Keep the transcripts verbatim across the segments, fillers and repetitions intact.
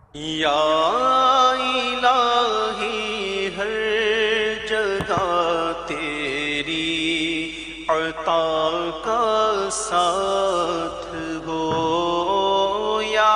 یا الہی ہر جگہ تیری عطا کا ساتھ ہو، یا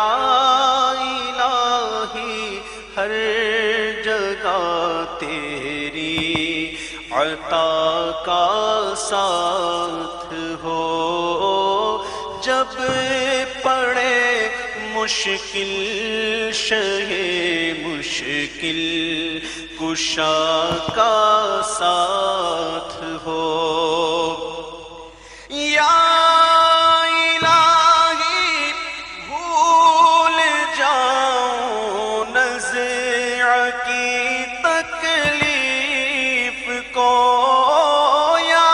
الہی ہر جگہ تیری عطا کا ساتھ ہو، جب پڑے مشکل شہ مشکل کشا کا ساتھ ہو، یا الہی بھول جاؤں نزع کی تکلیف کو، یا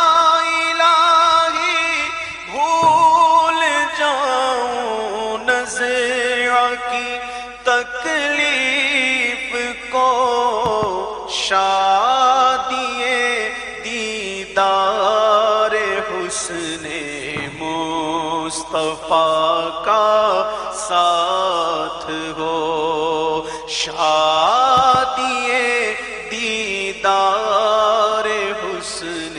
الہی بھول جاؤں نزع کی تکلیف کو، شادی دیدار حسن مصطفیٰ کا ساتھ ہو، شادی دیدار حسن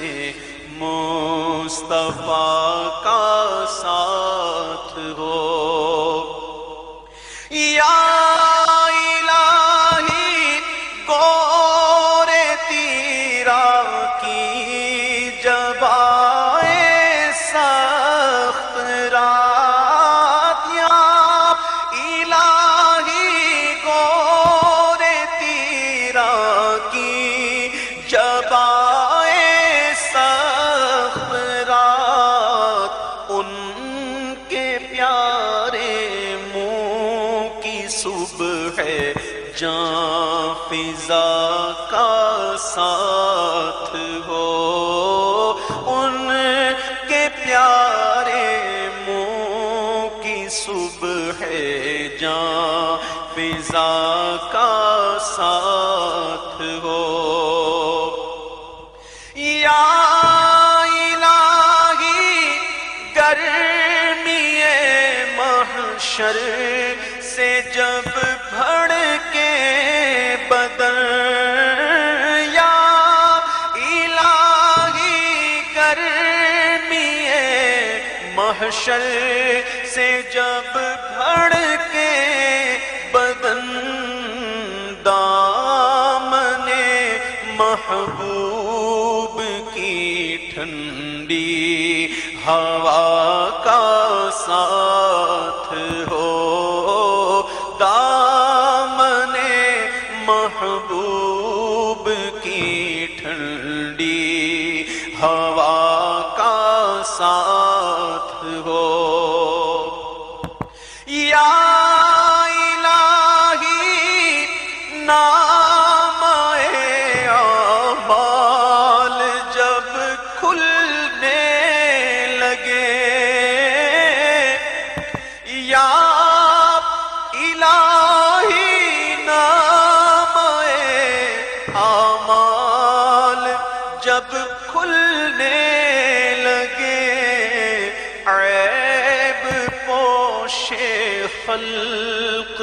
مصطفیٰ کا ساتھ ہو، یا الہی گور تیرا کی جب آئے سخت رات، یا الہی گور تیرا کی جب آئے سخت رات، ان کے پیارے صبح ہے جاں فضا کا ساتھ ہو، ان کے پیارے منہ کی صبح ہے جاں فضا کا ساتھ ہو، یا الہی گرمی محشر سے جب بھڑ کے بدن، یا الہی گرمی محشر سے جب بھڑ کے بدن، دامن محبوب کی ٹھنڈی ہوا کا ساتھ ہو، دامن محبوب کی ٹھنڈی ہوا کا ساتھ ہو، یا الہی نام اعمال جب کھلنے لگے، یا الہی نام اعمال جب کھلنے لگے، عیب پوش خلق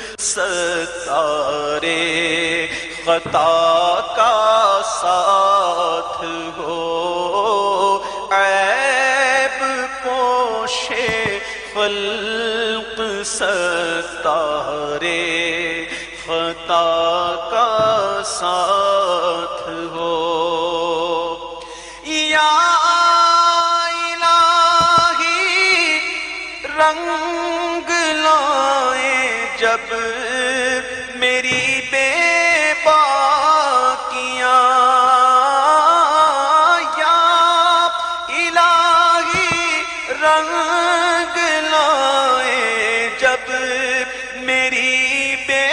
ستارے خطا کا ساتھ ہو، عیب پوش خلق ستارے خطا کا ساتھ ہو، یا الہی رنگ لائے جب میری بے باکیاں، یا الہی رنگ لائے جب میری بے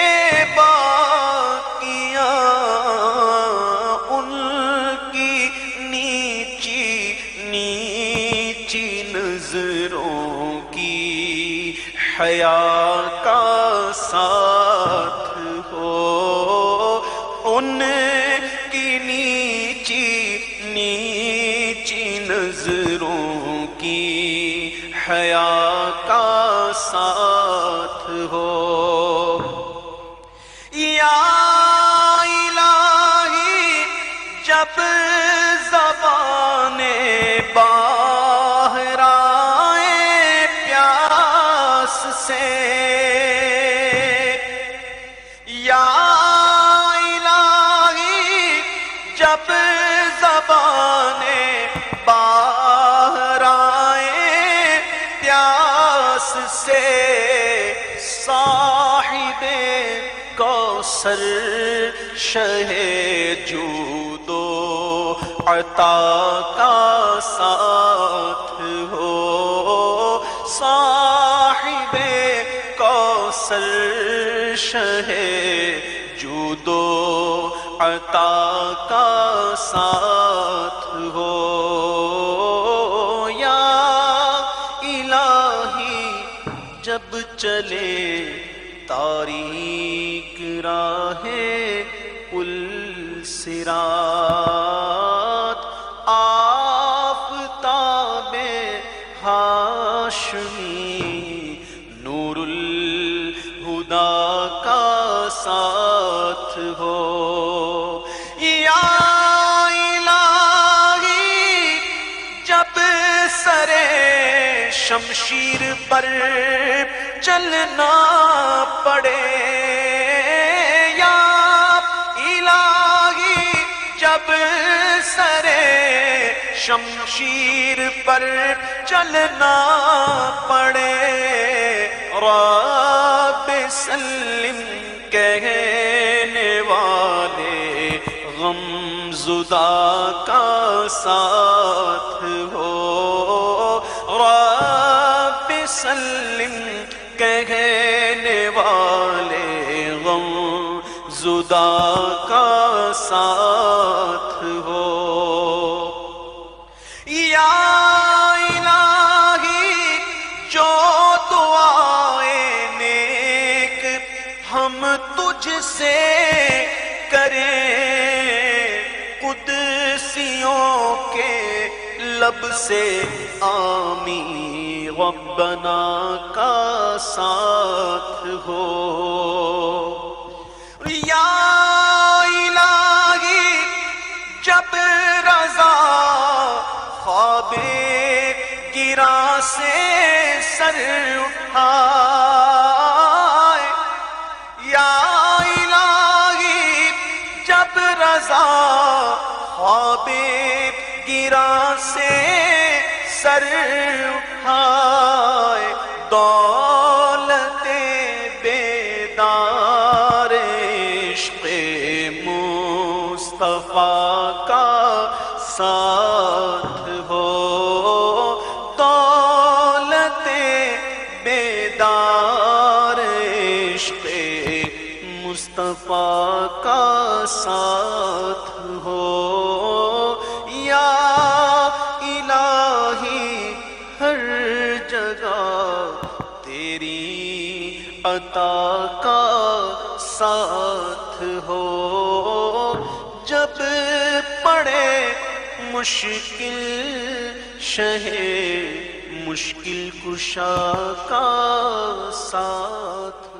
باکیاں، ان کی نیچی نیچی نظروں کی حیا کا ساتھ ہو، ان کی نیچی نیچی نظروں کی حیا کا ساتھ ہو۔ جب زبانیں باہر آئے پیاس سے، یا الہی جب زبانیں باہر آئے پیاس سے، صاحب کوثر شہ جود و عطا کا ساتھ ہو، صاحب کوثر شہ جود و عطا کا ساتھ ہو، یا الہی جب چلے تاریک راہ پل صراط، آفتاب ہاشمی نور الہدی کا ساتھ ہو، یا الہی جب سرے شمشیر پر چلنا پڑے، یا الہی جب سرے شمشیر پر چلنا پڑے، رب سلم کہنے والے غم زدہ کا ساتھ ہو، رب سلم کہنے والے غم زدہ کا ساتھ ہو، یا الہی جو دعائیں نیک ہم تجھ سے کریں، قدسیوں کے لب سے آمین ربنا کا ساتھ ہو، یا الہی جب رضا خواب گراں سے سر اٹھائے، یا الہی جب رضا خواب گراں سے سر اٹھائے، دولت بیدار عشق مصطفیٰ کا ساتھ ہو، دولت بیدار عشق مصطفیٰ کا ساتھ ہو، یا الہی ہر جگہ تیری عطا کا ساتھ ہو، جب پڑے مشکل شہ مشکل کشا کا ساتھ